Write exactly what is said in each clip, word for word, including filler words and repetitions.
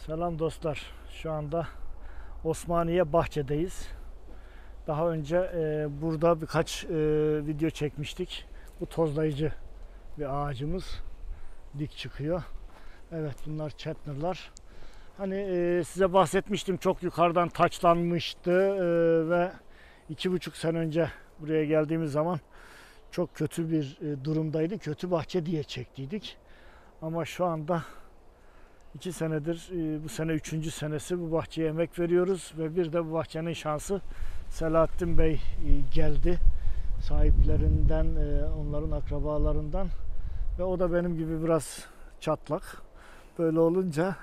Selam dostlar. Şu anda Osmaniye Bahçe'deyiz. Daha önce e, burada birkaç e, video çekmiştik. Bu tozlayıcı bir ağacımız. Dik çıkıyor. Evet, bunlar Chatner'lar. Hani e, size bahsetmiştim, çok yukarıdan taçlanmıştı e, ve iki buçuk sene önce buraya geldiğimiz zaman çok kötü bir e, durumdaydı. Kötü bahçe diye çektiydik. Ama şu anda İki senedir, bu sene üçüncü senesi bu bahçeye emek veriyoruz ve bir de bu bahçenin şansı Selahattin Bey geldi. Sahiplerinden, onların akrabalarından ve o da benim gibi biraz çatlak. Böyle olunca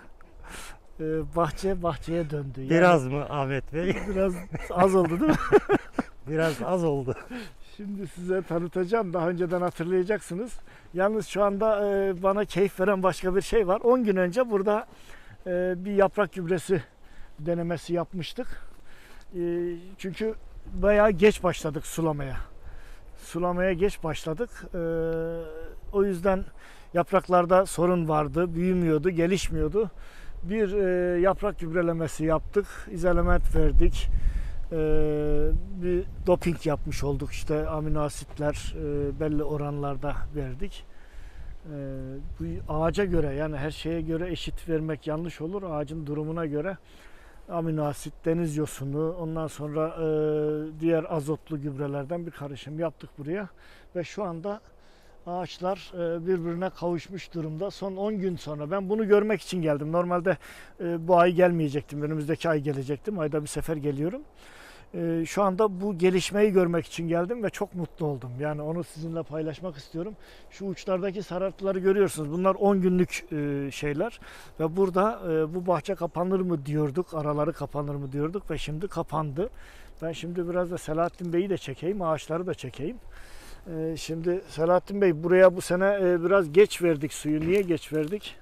bahçe bahçeye döndü. Yani biraz mı Ahmet Bey? Biraz az oldu değil mi? Biraz az oldu. Şimdi size tanıtacağım. Daha önceden hatırlayacaksınız. Yalnız şu anda e, bana keyif veren başka bir şey var. on gün önce burada e, bir yaprak gübresi denemesi yapmıştık. E, çünkü bayağı geç başladık sulamaya. Sulamaya geç başladık. E, o yüzden yapraklarda sorun vardı. Büyümüyordu, gelişmiyordu. Bir e, yaprak gübrelemesi yaptık. İzolement verdik. Ee, bir doping yapmış olduk, işte amino asitler e, belli oranlarda verdik. Ee, bu ağaca göre, yani her şeye göre eşit vermek yanlış olur. Ağacın durumuna göre amino asit, deniz yosunu, ondan sonra e, diğer azotlu gübrelerden bir karışım yaptık buraya ve şu anda ağaçlar birbirine kavuşmuş durumda. Son on gün sonra ben bunu görmek için geldim. Normalde bu ay gelmeyecektim. Önümüzdeki ay gelecektim. Ayda bir sefer geliyorum. Şu anda bu gelişmeyi görmek için geldim ve çok mutlu oldum. Yani onu sizinle paylaşmak istiyorum. Şu uçlardaki sarartıları görüyorsunuz. Bunlar on günlük şeyler ve burada bu bahçe kapanır mı diyorduk. Araları kapanır mı diyorduk ve şimdi kapandı. Ben şimdi biraz da Selahattin Bey'i de çekeyim. Ağaçları da çekeyim. Şimdi Selahattin Bey, buraya bu sene biraz geç verdik suyu. Niye geç verdik?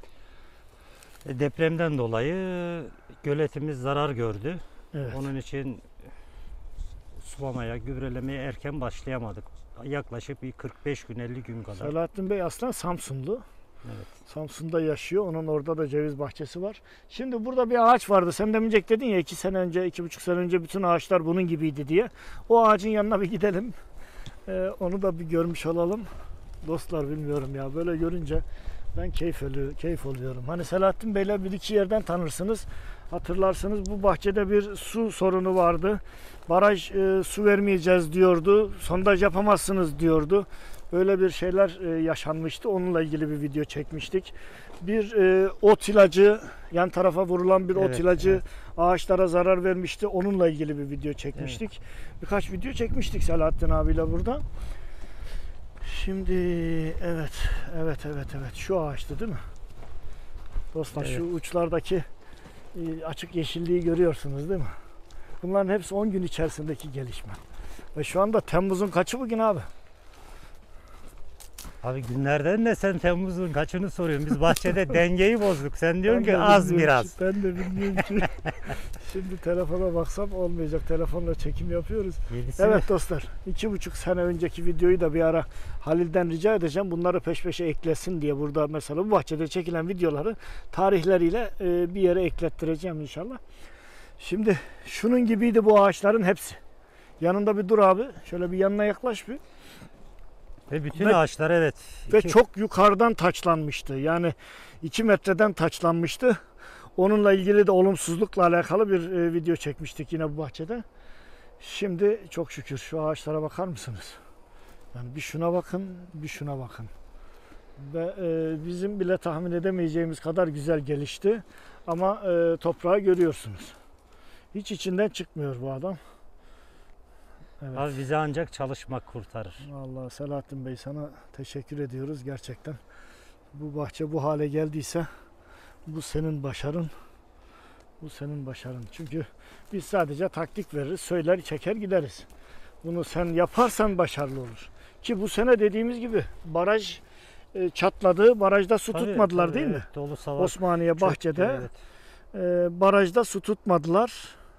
Depremden dolayı göletimiz zarar gördü. Evet. Onun için sulamaya, gübrelemeye erken başlayamadık. Yaklaşık bir kırk beş gün, elli gün kadar. Selahattin Bey aslında Samsunlu. Evet. Samsun'da yaşıyor. Onun orada da ceviz bahçesi var. Şimdi burada bir ağaç vardı. Sen demeyecek dedin ya, iki sene önce, iki buçuk sene önce bütün ağaçlar bunun gibiydi diye. O ağacın yanına bir gidelim. Ee, onu da bir görmüş olalım. Dostlar, bilmiyorum ya, böyle görünce ben keyif, ölü, keyif oluyorum. Hani Selahattin Bey'le bir iki yerden tanırsınız. Hatırlarsınız, bu bahçede bir su sorunu vardı. Baraj e, su vermeyeceğiz diyordu. Sondaj yapamazsınız diyordu. Böyle bir şeyler e, yaşanmıştı. Onunla ilgili bir video çekmiştik. Bir e, ot ilacı, yan tarafa vurulan bir Evet, ot ilacı evet. ağaçlara zarar vermişti. Onunla ilgili bir video çekmiştik. Evet. Birkaç video çekmiştik Selahattin abiyle burada. Şimdi evet, evet, evet, evet. Şu ağaçtı değil mi? Dostlar, evet. Şu uçlardaki e, açık yeşilliği görüyorsunuz değil mi? Bunların hepsi on gün içerisindeki gelişme. Ve şu anda Temmuz'un kaçı bugün abi? Abi günlerden de sen Temmuz'un kaçını soruyorsun. Biz bahçede dengeyi bozduk. Sen diyorsun ki az biraz. Ki, ben de bilmiyorum ki. Şimdi telefona baksam olmayacak. Telefonla çekim yapıyoruz. Yedisi evet mi? Dostlar, iki buçuk sene önceki videoyu da bir ara Halil'den rica edeceğim. Bunları peş peşe eklesin diye, burada mesela bu bahçede çekilen videoları tarihleriyle bir yere eklettireceğim inşallah. Şimdi şunun gibiydi bu ağaçların hepsi. Yanında bir dur abi. Şöyle bir yanına yaklaş bir. Ve bütün ve, ağaçlar evet. Ve iki... çok yukarıdan taçlanmıştı. Yani iki metreden taçlanmıştı. Onunla ilgili de olumsuzlukla alakalı bir e, video çekmiştik yine bu bahçede. Şimdi çok şükür şu ağaçlara bakar mısınız? Yani bir şuna bakın, bir şuna bakın. Ve e, bizim bile tahmin edemeyeceğimiz kadar güzel gelişti. Ama e, toprağı görüyorsunuz. Hiç içinden çıkmıyor bu adam. Evet. Abi bize ancak çalışmak kurtarır. Vallahi Selahattin Bey, sana teşekkür ediyoruz gerçekten. Bu bahçe bu hale geldiyse bu senin başarın. Bu senin başarın. Çünkü biz sadece taktik veririz, söyler, çeker gideriz. Bunu sen yaparsan başarılı olur. Ki bu sene dediğimiz gibi baraj e, çatladı. Barajda su tabii, tutmadılar tabii, değil evet, mi? Dolu salak Osmaniye Bahçe'de evet. e, barajda su tutmadılar.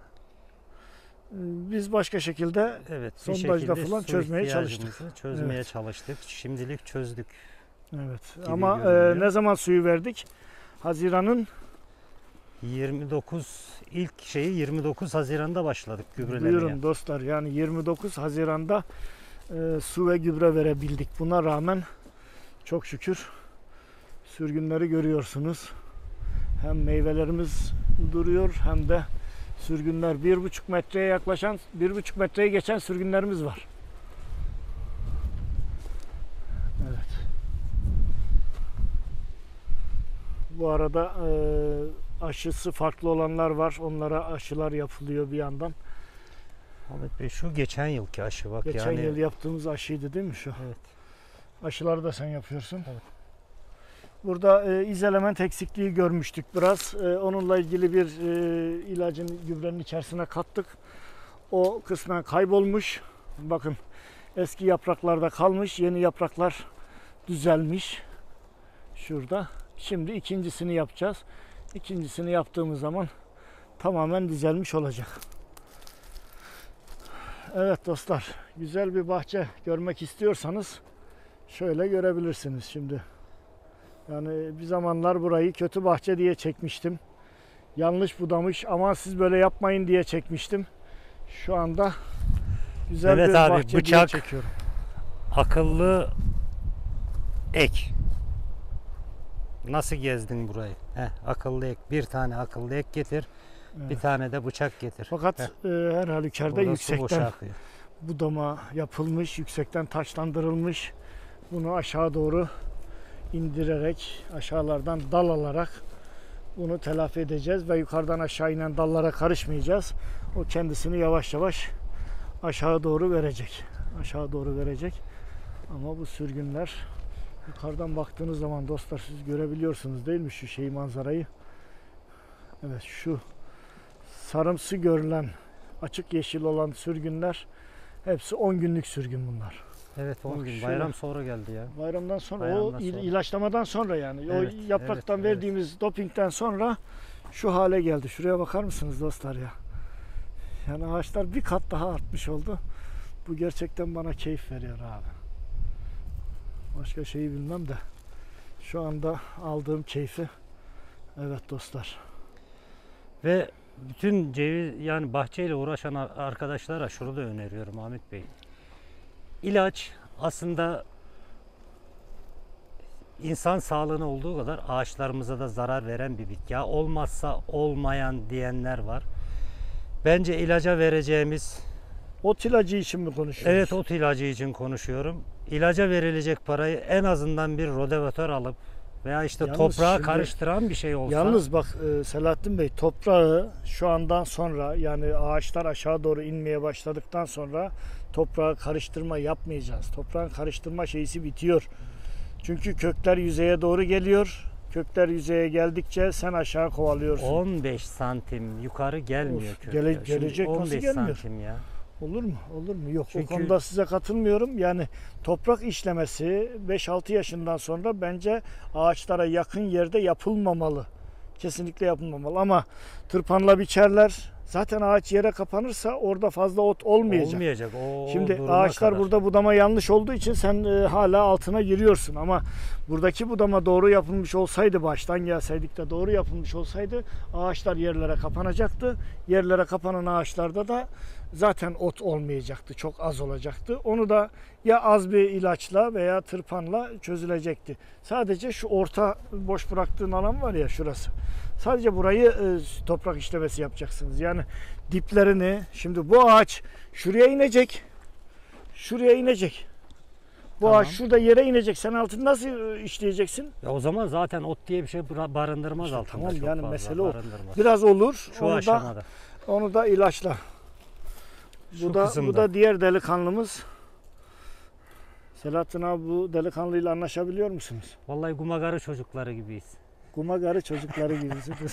Biz başka şekilde evet, sondajda falan çözmeye çalıştık. Çözmeye evet. çalıştık. Şimdilik çözdük. Evet. Ama e, ne zaman suyu verdik? Haziran'ın yirmi dokuz ilk şeyi yirmi dokuz Haziran'da başladık gübrelemeye. Buyurun dostlar, yani yirmi dokuz Haziran'da e, su ve gübre verebildik. Buna rağmen çok şükür sürgünleri görüyorsunuz. Hem meyvelerimiz duruyor hem de sürgünler. Bir buçuk metreye yaklaşan, bir buçuk metreye geçen sürgünlerimiz var. Evet. Bu arada e, aşısı farklı olanlar var. Onlara aşılar yapılıyor bir yandan. Ahmet Bey, şu geçen yılki aşı bak Geçen yani. yıl yaptığımız aşıydı değil mi şu? Evet. Aşıları da sen yapıyorsun. Evet. Burada e, izolement eksikliği görmüştük biraz. E, onunla ilgili bir e, ilacın gübrenin içerisine kattık. O kısmen kaybolmuş. Bakın, eski yapraklarda kalmış. Yeni yapraklar düzelmiş. Şurada. Şimdi ikincisini yapacağız. İkincisini yaptığımız zaman tamamen düzelmiş olacak. Evet dostlar, güzel bir bahçe görmek istiyorsanız şöyle görebilirsiniz şimdi. Yani bir zamanlar burayı kötü bahçe diye çekmiştim. Yanlış budamış, aman siz böyle yapmayın diye çekmiştim. Şu anda güzel Evet bir abi, bahçe bıçak, diye çekiyorum. akıllı ek. Nasıl gezdin burayı? Heh, akıllı ek. Bir tane akıllı ek getir. Evet. Bir tane de bıçak getir. Fakat Heh. e, her halükarda Burada su yüksekten boşa akıyor. budama yapılmış, yüksekten taşlandırılmış. Bunu aşağı doğru indirerek, aşağılardan dal alarak bunu telafi edeceğiz ve yukarıdan aşağı inen dallara karışmayacağız. O kendisini yavaş yavaş aşağı doğru verecek. Aşağı doğru verecek. Ama bu sürgünler, yukarıdan baktığınız zaman dostlar, siz görebiliyorsunuz değil mi şu şeyi, manzarayı? Evet, şu sarımsı görülen, açık yeşil olan sürgünler hepsi on günlük sürgün bunlar. Evet, on Bak gün. şöyle. Bayram sonra geldi ya. Bayramdan sonra, Bayramdan o il- sonra. ilaçlamadan sonra yani Evet, o yapraktan evet, verdiğimiz dopingten sonra şu hale geldi. Şuraya bakar mısınız dostlar ya? Yani ağaçlar bir kat daha artmış oldu. Bu gerçekten bana keyif veriyor abi. Başka şeyi bilmem de şu anda aldığım keyfi, evet dostlar. Ve bütün ceviz, yani bahçeyle uğraşan arkadaşlara şunu da öneriyorum Ahmet Bey. İlaç aslında insan sağlığına olduğu kadar ağaçlarımıza da zarar veren bir bitki. Ya olmazsa olmayan diyenler var. Bence ilaca vereceğimiz, Ot ilacı için mi konuşuyoruz? evet, ot ilacı için konuşuyorum. İlaca verilecek parayı en azından bir rodevatör alıp veya işte Yalnız toprağa şimdi- karıştıran bir şey olsa. Yalnız bak e, Selahattin Bey, toprağı şu andan sonra, yani ağaçlar aşağı doğru inmeye başladıktan sonra toprağa karıştırma yapmayacağız. Toprağın karıştırma şeysi bitiyor. Çünkü kökler yüzeye doğru geliyor. Kökler yüzeye geldikçe sen aşağı kovalıyorsun. on beş santim yukarı gelmiyor Of, kökler. gele- Şimdi gelecek, nasıl on beş gelmiyor? santim ya. Olur mu? Olur mu? Yok, Çünkü- o konuda size katılmıyorum. Yani toprak işlemesi beş altı yaşından sonra bence ağaçlara yakın yerde yapılmamalı. Kesinlikle yapılmamalı. Ama tırpanla biçerler. Zaten ağaç yere kapanırsa orada fazla ot olmayacak. Olmayacak. O Şimdi duruma ağaçlar kadar. burada budama yanlış olduğu için sen e, hala altına giriyorsun, ama buradaki budama doğru yapılmış olsaydı, baştan gelseydik de doğru yapılmış olsaydı, ağaçlar yerlere kapanacaktı. Yerlere kapanan ağaçlarda da zaten ot olmayacaktı. Çok az olacaktı. Onu da ya az bir ilaçla veya tırpanla çözülecekti. Sadece şu orta boş bıraktığın alan var ya, şurası. Sadece burayı e, toprak işlemesi yapacaksınız. Yani diplerini, şimdi bu ağaç şuraya inecek. Şuraya inecek. Bu Tamam. ağaç şurada yere inecek. Sen altını nasıl e, işleyeceksin? Ya o zaman zaten ot diye bir şey bıra- barındırmaz İşte altında. tamam, çok yani fazla mesele o. barındırmaz. Biraz olur. Şu onu da, aşamada. onu da ilaçla. Şu Bu da, bu kısımda. da diğer delikanlımız. Selahattin abi, bu delikanlıyla anlaşabiliyor musunuz? Vallahi gumagarı çocukları gibiyiz. Kumagarı çocukları gibisiniz.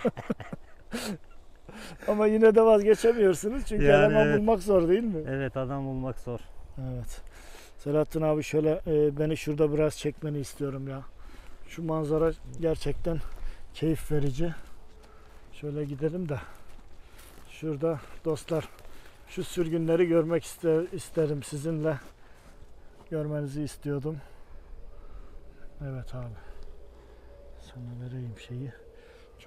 Ama yine de vazgeçemiyorsunuz çünkü Yani eleman evet. bulmak zor değil mi? Evet, adam bulmak zor. Evet. Selahattin abi, şöyle e, beni şurada biraz çekmeni istiyorum ya. Şu manzara gerçekten keyif verici. Şöyle gidelim de. Şurada dostlar, şu sürgünleri görmek ister, isterim sizinle. Görmenizi istiyordum. Evet abi. Sana vereyim şeyi.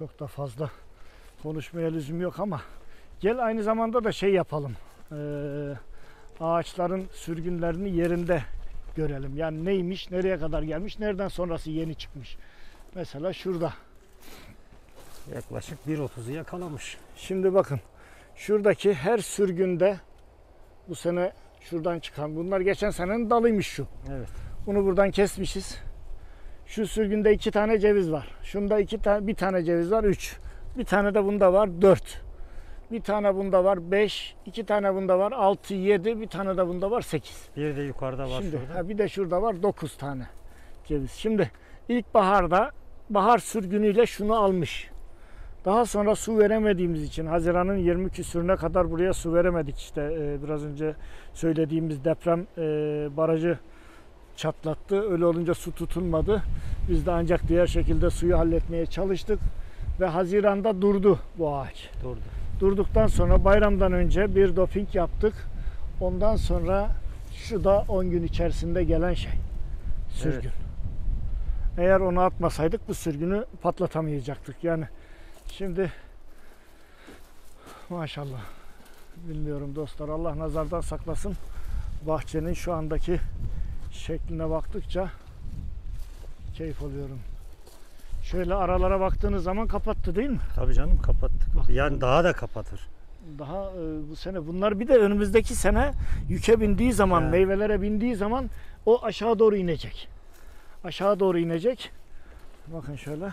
Çok da fazla konuşmaya lüzum yok ama gel aynı zamanda da şey yapalım. Ee, ağaçların sürgünlerini yerinde görelim. Yani neymiş, nereye kadar gelmiş, nereden sonrası yeni çıkmış. Mesela şurada. Yaklaşık bir otuzu yakalamış. Şimdi bakın. Şuradaki her sürgünde bu sene şuradan çıkan, bunlar geçen senenin dalıymış şu. Evet. Bunu buradan kesmişiz. Şu sürgünde iki tane ceviz var. Şunda iki tane, bir tane ceviz var, üç. Bir tane de bunda var, dört. Bir tane bunda var, beş. iki tane bunda var, altı, yedi. Bir tane de bunda var, sekiz. Bir de yukarıda var Şimdi, şurada. ha, bir de şurada var, dokuz tane ceviz. Şimdi ilkbaharda bahar sürgünüyle şunu almış. Daha sonra su veremediğimiz için Haziran'ın yirmi küsürüne kadar buraya su veremedik. İşte e, biraz önce söylediğimiz deprem e, barajı çatlattı. Öyle olunca su tutunmadı. Biz de ancak diğer şekilde suyu halletmeye çalıştık. Ve Haziran'da durdu bu ağaç. Durdu. Durduktan sonra bayramdan önce bir doping yaptık. Ondan sonra şu da on gün içerisinde gelen şey. Sürgün. Evet. Eğer onu atmasaydık bu sürgünü patlatamayacaktık. Yani şimdi maşallah, bilmiyorum dostlar, Allah nazardan saklasın. Bahçenin şu andaki şekline baktıkça keyif alıyorum. Şöyle aralara baktığınız zaman kapattı değil mi? Tabii canım, kapattık. Bak, Yani daha da kapatır. Daha e, bu sene bunlar bir de önümüzdeki sene yüke bindiği zaman, Ya. meyvelere bindiği zaman o aşağı doğru inecek. Aşağı doğru inecek. Bakın şöyle.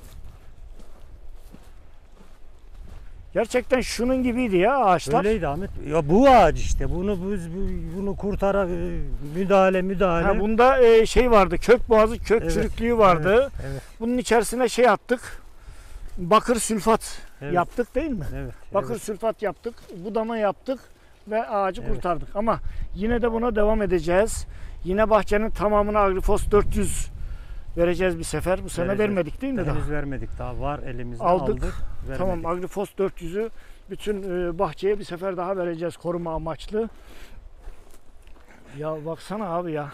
Gerçekten şunun gibiydi ya ağaçlar. Öyleydi Ahmet. Ya bu ağaç işte. Bunu biz bu- bunu kurtarak e, müdahale müdahale. Ha, bunda e, şey vardı, kök boğazı, kök Evet, çürüklüğü vardı. Evet. Evet. Bunun içerisine şey attık. Bakır sülfat Evet. yaptık değil mi? Evet. Bakır evet. sülfat yaptık, budama yaptık ve ağacı Evet. kurtardık. Ama yine de buna devam edeceğiz. Yine bahçenin tamamına Agrifos dört yüz vereceğiz bir sefer. Bu sene Vereceğiz. vermedik değil mi daha? Henüz vermedik daha. Var elimizde, Aldık. aldık. vermedik. Tamam, Agrifos dört yüzü bütün e, bahçeye bir sefer daha vereceğiz koruma amaçlı. Ya baksana abi ya.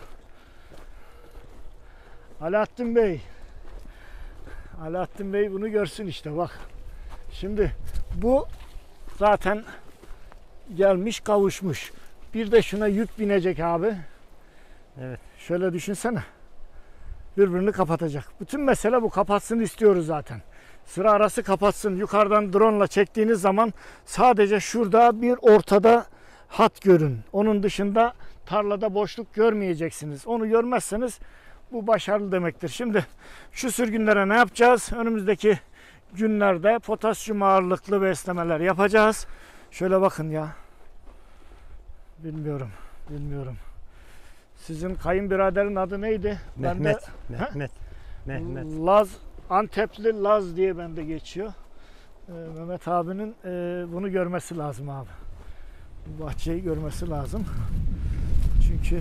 Alaaddin Bey. Alaaddin Bey bunu görsün işte bak. Şimdi bu zaten gelmiş kavuşmuş. Bir de şuna yük binecek abi. Evet. Şöyle düşünsene. Birbirini kapatacak. Bütün mesele bu. Kapatsın istiyoruz zaten. Sıra arası kapatsın. Yukarıdan drone ile çektiğiniz zaman sadece şurada bir ortada hat görün. Onun dışında tarlada boşluk görmeyeceksiniz. Onu görmezseniz bu başarılı demektir. Şimdi şu sürgünlere ne yapacağız? Önümüzdeki günlerde potasyum ağırlıklı beslemeler yapacağız. Şöyle bakın ya. Bilmiyorum. Bilmiyorum. Sizin kayınbiraderin adı neydi? Mehmet. Bende, Mehmet. Mehmet. Laz, Antepli Laz diye bende geçiyor. Ee, Mehmet abinin e, bunu görmesi lazım abi. Bu bahçeyi görmesi lazım. Çünkü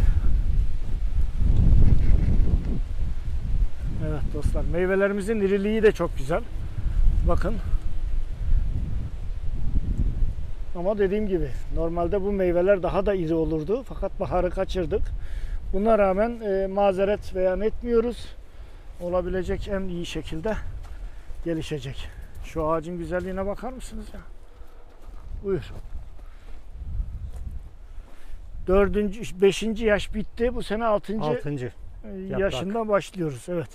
evet dostlar, meyvelerimizin iriliği de çok güzel. Bakın. Ama dediğim gibi normalde bu meyveler daha da iri olurdu. Fakat baharı kaçırdık. Buna rağmen e, mazeret beyan etmiyoruz. Olabilecek en iyi şekilde gelişecek. Şu ağacın güzelliğine bakar mısınız ya? Buyur. Dördüncü, beşinci yaş bitti. Bu sene altıncı, Altıncı. yaşında başlıyoruz. Evet.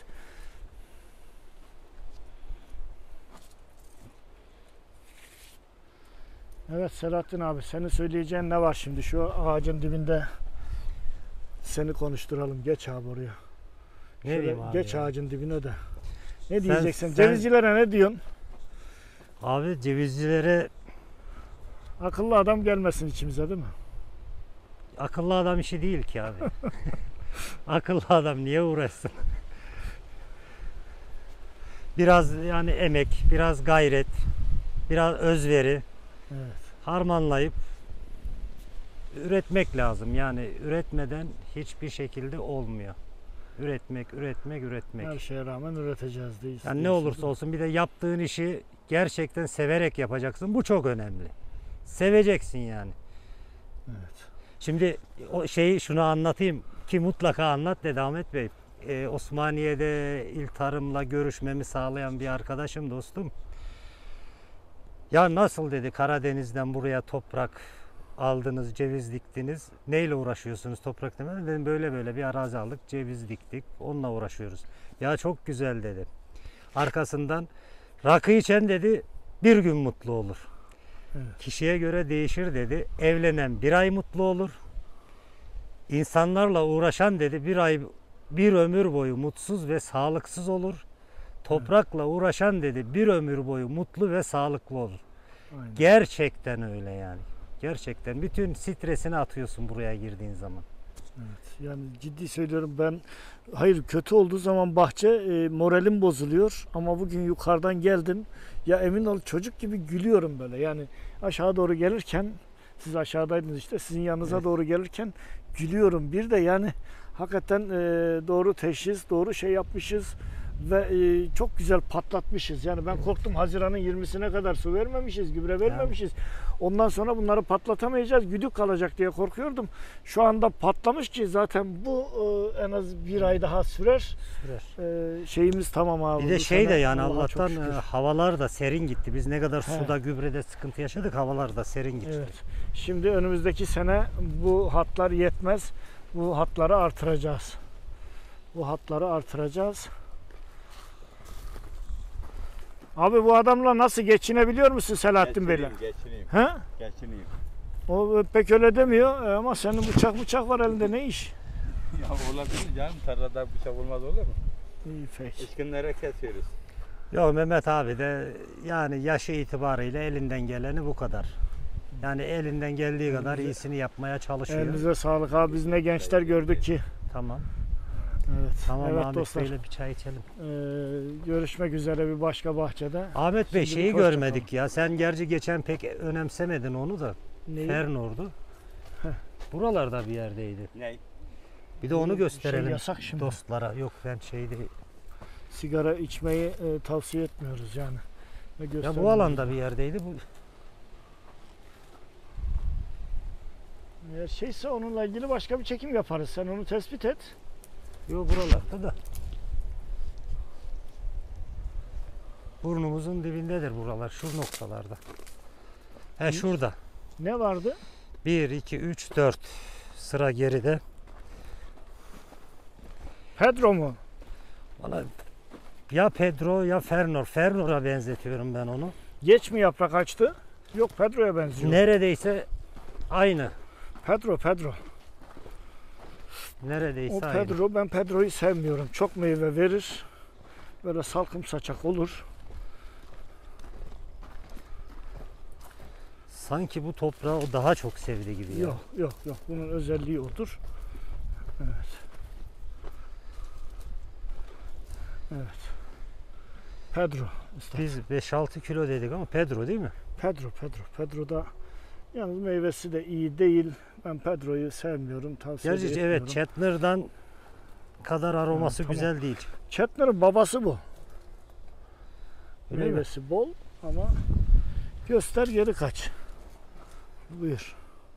Evet Selahattin abi, senin söyleyeceğin ne var şimdi? Şu ağacın dibinde seni konuşturalım. Geç abi oraya. Ne Şöyle diyeyim abi geç ya? ağacın dibine de. Ne Sen- diyeceksin? sen- Cevizcilere ne diyorsun? Abi cevizcilere Akıllı adam gelmesin içimize değil mi? akıllı adam işi değil ki abi. Akıllı adam niye uğraşsın? Biraz yani emek, biraz gayret, biraz özveri Evet. harmanlayıp üretmek lazım. Yani üretmeden hiçbir şekilde olmuyor. Üretmek, üretmek, üretmek. Her şeye rağmen üreteceğiz diye. Yani ne olursa olsun bir de yaptığın işi gerçekten severek yapacaksın. Bu çok önemli. Seveceksin yani. Evet. Şimdi o şeyi şunu anlatayım ki mutlaka anlat dedi Ahmet Bey. e, Osmaniye'de il tarımla görüşmemi sağlayan bir arkadaşım, dostum. Ya nasıl dedi, Karadeniz'den buraya toprak aldınız, ceviz diktiniz. Neyle uğraşıyorsunuz toprak demeden? Dedim böyle böyle bir arazi aldık, ceviz diktik. Onunla uğraşıyoruz. Ya çok güzel dedi. Arkasından rakı içen dedi bir gün mutlu olur. Evet. Kişiye göre değişir dedi. Evlenen bir ay mutlu olur. İnsanlarla uğraşan dedi bir ay bir ömür boyu mutsuz ve sağlıksız olur. Toprakla uğraşan dedi bir ömür boyu mutlu ve sağlıklı olur. Aynen. Gerçekten öyle yani. Gerçekten bütün stresini atıyorsun buraya girdiğin zaman. Evet, yani ciddi söylüyorum ben, hayır kötü olduğu zaman bahçe e, moralim bozuluyor ama bugün yukarıdan geldim ya, emin ol çocuk gibi gülüyorum böyle, yani aşağı doğru gelirken, siz aşağıdaydınız işte, sizin yanınıza Evet. doğru gelirken gülüyorum. Bir de yani hakikaten e, doğru teşhis, doğru şey yapmışız ve e, çok güzel patlatmışız. Yani ben korktum, Haziran'ın yirmisine kadar su vermemişiz, gübre vermemişiz. Ondan sonra bunları patlatamayacağız, güdük kalacak diye korkuyordum. Şu anda patlamış ki zaten bu e, en az bir ay daha sürer. Sürer. E, şeyimiz tamam abi. Bir de bu şey de sene yani Allah'a çok Allah'tan şükür. e, havalar da serin gitti. Biz ne kadar He. suda gübrede sıkıntı yaşadık, havalar da serin gitti. Evet. Şimdi önümüzdeki sene bu hatlar yetmez. Bu hatları artıracağız. Bu hatları artıracağız. Abi bu adamla nasıl geçinebiliyor musun Selahattin Bey'le? Geçineyim, geçineyim, He? geçineyim. O pek öyle demiyor E, ama senin bıçak bıçak var elinde, ne iş? Ya olabilir canım, tarlada bıçak olmaz olur mu? İyi peki. Eşkinlere kesiyoruz. Yok Mehmet abi de yani yaşı itibariyle elinden geleni bu kadar. Yani elinden geldiği kadar Elinize- iyisini yapmaya çalışıyor. Elinize sağlık abi, biz ne gençler gördük ki. Tamam. Evet. Tamam evet Ahmet dostlar. Bey'le bir çay içelim. Ee, görüşmek üzere bir başka bahçede. Ahmet Bey Şimdilik şeyi hoşça görmedik ya. Sen gerçi geçen pek önemsemedin onu da. Neyi? Fernor'du. Heh. Buralarda bir yerdeydi. Ne? Bir de onu Şey gösterelim yasak şimdi. dostlara. Yok ben şeyde. Sigara içmeyi e, tavsiye etmiyoruz yani. Ve Ya göstermiyoruz. bu alanda bir yerdeydi. Bu Eğer şeyse onunla ilgili başka bir çekim yaparız. Sen onu tespit et. Yok buralarda da. Burnumuzun dibindedir buralar. Şu noktalarda. He şurada. Ne vardı? bir, iki, üç, dört sıra geride. Pedro mu? Valla ya Pedro ya Fernor. Fernor'a benzetiyorum ben onu. Geç mi yaprak açtı? Yok, Pedro'ya benziyor. Neredeyse aynı. Pedro, Pedro. Neredeyse O aynı. Pedro, ben Pedro'yu sevmiyorum. Çok meyve verir. Böyle salkım saçak olur. Sanki bu toprağı o daha çok sevdi gibi ya. Yok, yok, yok. Bunun özelliği odur. Evet. Evet. Pedro. İşte. Biz beş altı kilo dedik ama Pedro değil mi? Pedro, Pedro. Pedro'da yalnız meyvesi de iyi değil. Ben Pedro'yu sevmiyorum, tavsiye Gerçi etmiyorum. evet Chetner'dan kadar aroması Evet, tamam. güzel değil. Chetner'ın babası bu. Öyle mi? Meyvesi bol ama göster geri kaç. Buyur.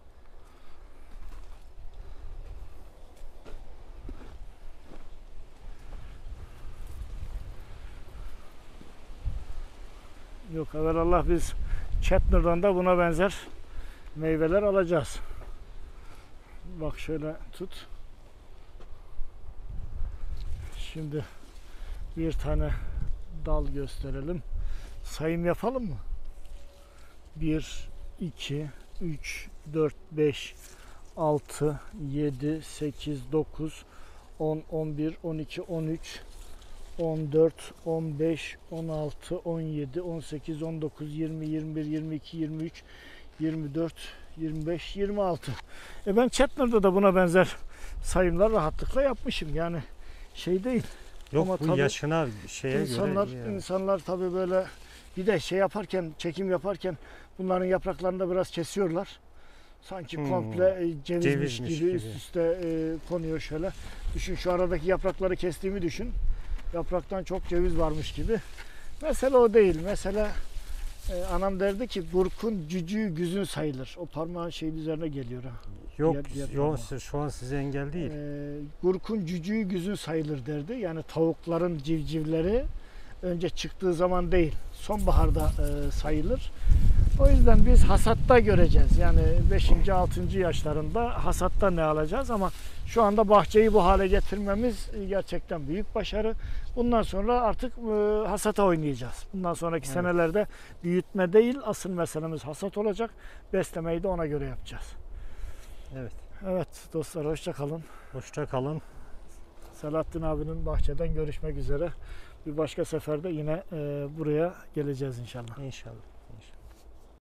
Yok evvelallah biz Chetner'dan da buna benzer meyveler alacağız. Bak şöyle tut. Şimdi bir tane dal gösterelim. Sayım yapalım mı? bir, iki, üç, dört, beş, altı, yedi, sekiz, dokuz, on, on bir, on iki, on üç, on dört, on beş, on altı, on yedi, on sekiz, on dokuz, yirmi, yirmi bir, yirmi iki, yirmi üç, yirmi dört, yirmi beş, yirmi altı. E ben Chetner'da da buna benzer sayımlar rahatlıkla yapmışım. Yani şey değil. Yok Ama bu tabii yaşına şeye İnsanlar, göre. yani. insanlar tabii böyle bir de şey yaparken, çekim yaparken bunların yapraklarını da biraz kesiyorlar. Sanki Hmm. komple e, cevizmiş Cevizmiş gibi, gibi. üst üste e, konuyor şöyle. Düşün, şu aradaki yaprakları kestiğimi düşün. Yapraktan çok ceviz varmış gibi. Mesele o değil. Mesele Ee, anam derdi ki gurkun cücüğü güzün sayılır. O parmağın şeyin üzerine geliyor ha. Yok, Diğer- diğer yok parmağı. şu an size engel değil. Ee, gurkun cücüğü güzün sayılır derdi. Yani tavukların civcivleri önce çıktığı zaman değil, sonbaharda e, sayılır. O yüzden biz hasatta göreceğiz. Yani beşinci altıncı yaşlarında hasatta ne alacağız ama şu anda bahçeyi bu hale getirmemiz gerçekten büyük başarı. Bundan sonra artık e, hasata oynayacağız. Bundan sonraki Evet. senelerde büyütme değil, asıl meselemiz hasat olacak. Beslemeyi de ona göre yapacağız. Evet. Evet dostlar, hoşça kalın. Hoşça kalın. Selahattin abinin bahçeden görüşmek üzere. Bir başka seferde yine e, buraya geleceğiz inşallah. İnşallah.